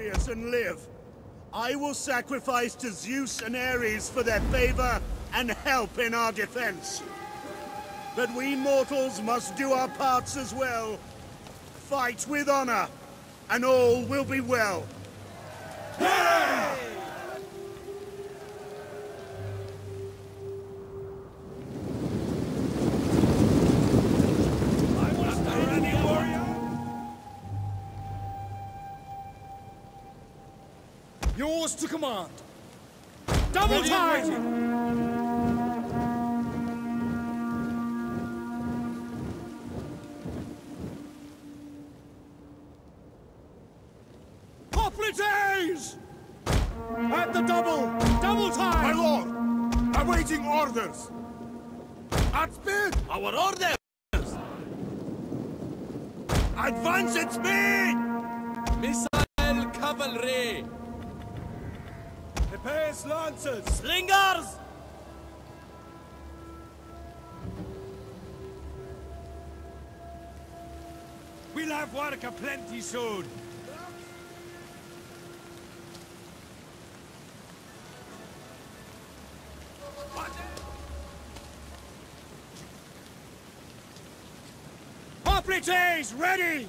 victorious and live. I will sacrifice to Zeus and Ares for their favor and help in our defense. But we mortals must do our parts as well. Fight with honor, and all will be well. Hey! Yours to command. Double time! Hoplites! At the double time! My lord, awaiting orders. At speed! Our orders! Advance at speed! Missile cavalry! Epeius lancers! Slingers! We'll have work aplenty soon! Hoplites, ready!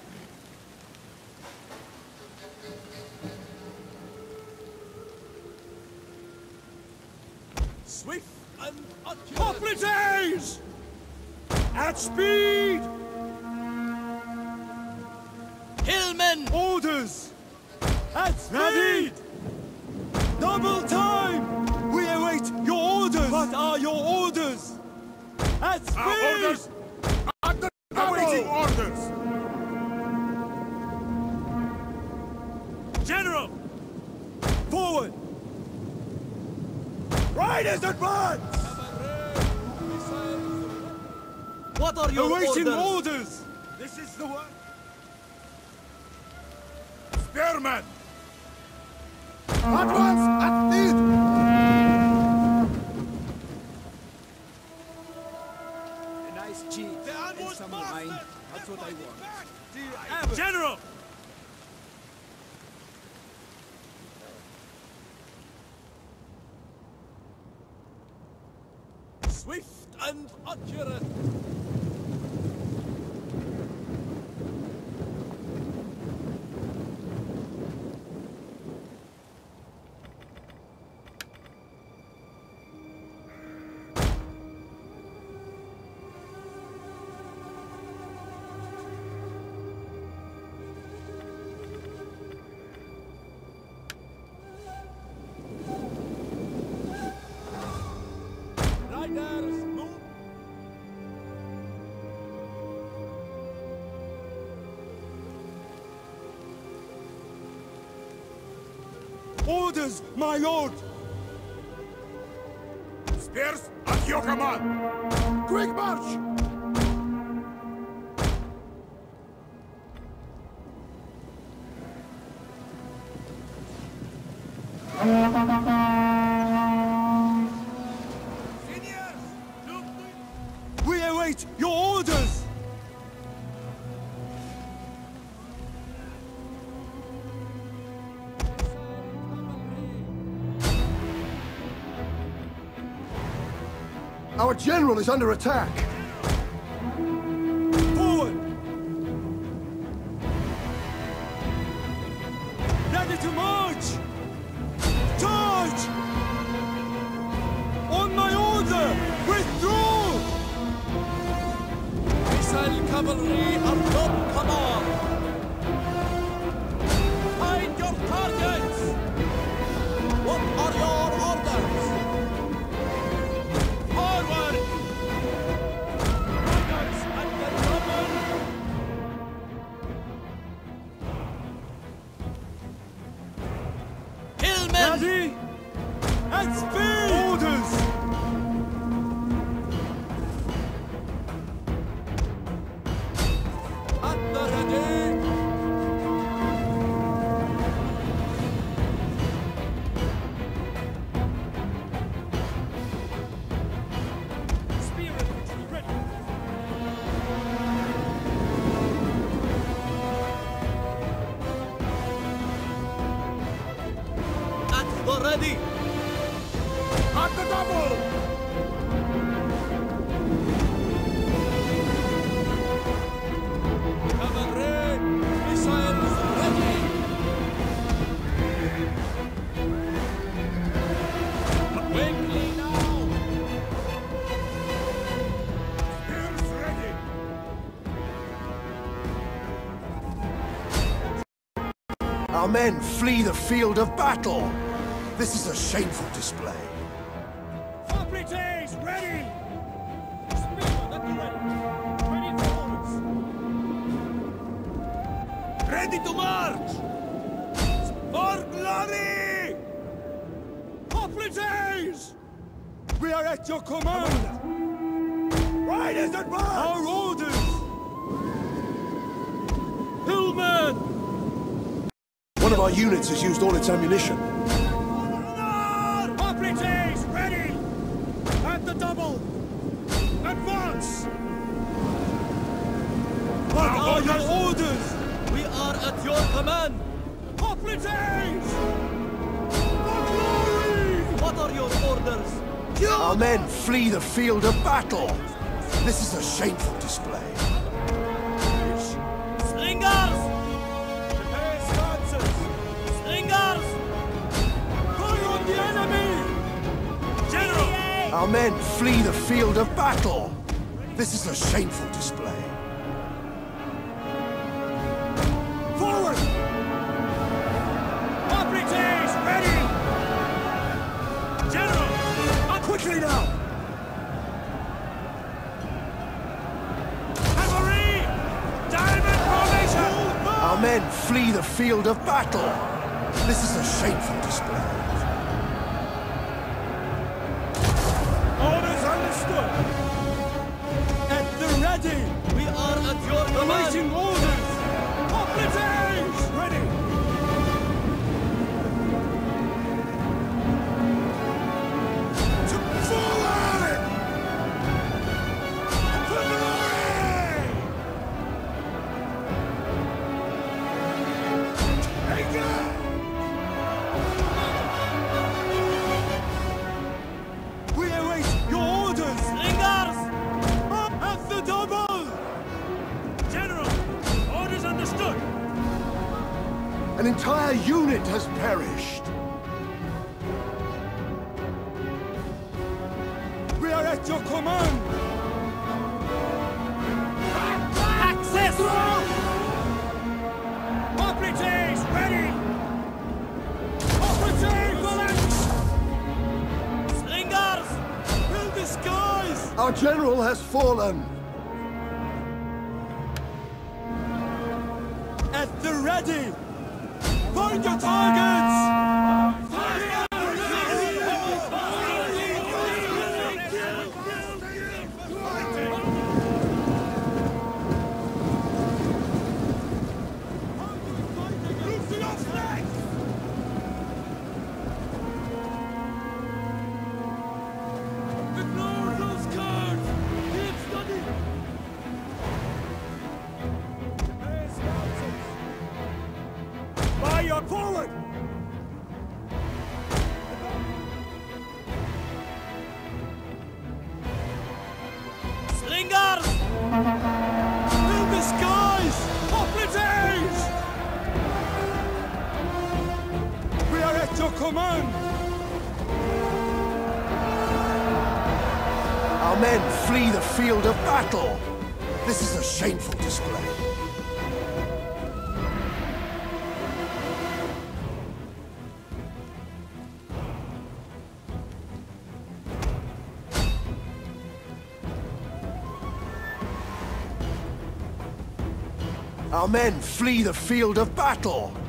Swift and accurate! Hoplites! At speed! Hillmen! Orders! At speed! Double time! We await your orders! What are your orders? At speed! Our orders! At the awaiting orders! General! Forward! Riders advance! What are your Awaiting orders? orders! This is the one! Spearmen! Advance at speed! A nice cheat and some wine. That's what I want. General! Swift and accurate! Riders, move! Orders, my lord! Spears at your command! Quick march! We await your orders! Our general is under attack! Forward! Ready to march! Charge! On my order! Withdraw! Missile cavalry are on command! Find your targets! What are your orders? Forward! Riders at the double! Hillmen! Ready? At speed! Orders! At the ready! ready! At the double! Cavalry, missiles ready! Quickly now! Spears ready! Our men flee the field of battle. This is a shameful display. Hoplites, ready! Spearmen at the ready! Ready for orders! Ready to march! For glory! Hoplites! We are at your command! Riders advance! Our orders! Hillmen! One of our units has used all its ammunition. Hoplites, ready! At the double! Advance! What are your orders? We are at your command! Hoplites! What are your orders? Our men flee the field of battle. This is a shameful display. Slingers! Prepare stances! Slingers! Fire on the enemy! General! Our men flee the field of battle. This is a shameful display. Forward! Hoplites, ready! General! Quickly now! Cavalry! Diamond formation! Our men flee the field of battle. This is a shameful display. Orders understood! At the ready! We are at your command! Awaiting orders! Hoplites! Ready! Forward! For glory! England! We await your orders! Slingers! At the double! General! Orders understood! An entire unit has perished. We are at your command! Access! Hoplites, ready! Hoplites, phalanx! Slingers! Fill the skies! Our general has fallen. At the ready! Find your targets! Ignore those cards! Keep studying! Fire forward! Slingers! Fill the skies! Hoplites! We are at your command! Our men flee the field of battle. This is a shameful display. Our men flee the field of battle.